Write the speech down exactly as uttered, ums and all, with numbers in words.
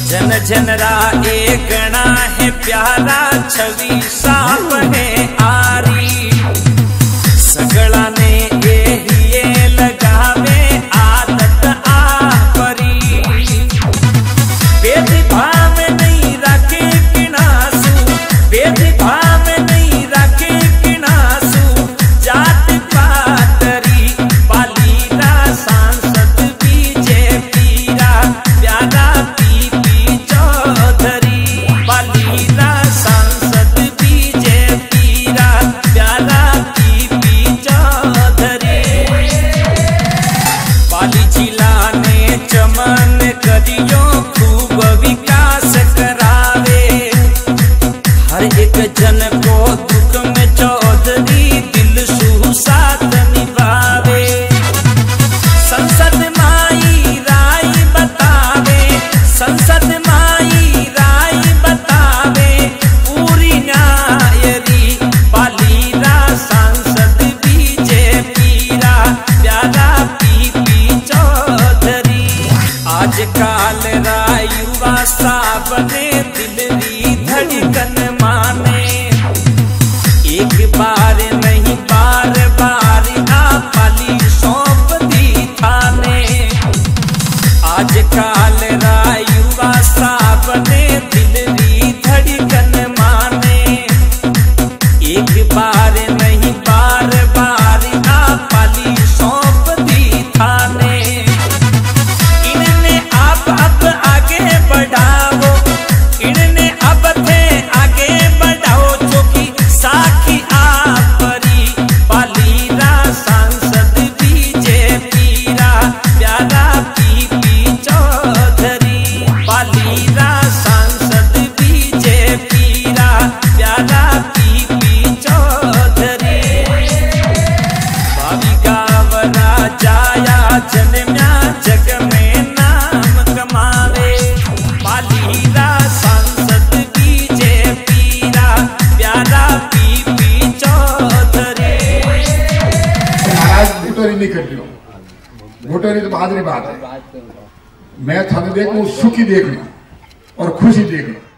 जन जनरा एक गणा है प्यारा छवि साप है आरी सगड़ा ने ये लगावे आदत आपरी भेदभाव नहीं रखे किनासू भेदभाव नहीं रखे किनासू जात पातरी पालीरा सांसद बीजेपी रा प्यारा पीपी चौधरी पालीरा सांसद बीजेपी रा प्यारा पीपी चौधरी पाली जिला ने चमन करियो खूब विकास करावे हर एक जन को दुख में चौधरी दिल सु साथ निभावे संसद माई राय बतावे संसद माई राय बतावे पूरी न्यायरी पालीरा सांसद बीजेपी रा प्यारा पीपी चौधरी आज काल रा युवा साबने दिलरी धड़कन माने एक बार नहीं बार बार आ पाली सौंप दी थाने आज काल रा युवा साबने दिलरी धड़कन माने एक बार नहीं बार बार आ पाली सौंप दी थाने इनने आप अब आगे बढ़ाओ इनने अब थे आगे बढ़ाओ जो कि साखी आपरी पालीरा सांसद बीजेपी रा प्यारा पीपी चौधरी पालीरा सांसद बीजेपी रा प्यारा पीपी चौधरी भावी गावरा जाया जन्म्या जग में नाम कमावे पालीरा सांसद बीजेपी रा प्यारा पीपी चौधरी। महाराज भुटोरी नहीं कर लो भुटोरी तो बात नहीं बात है मैं थाने देखूं सुखी देखना और खुशी देखना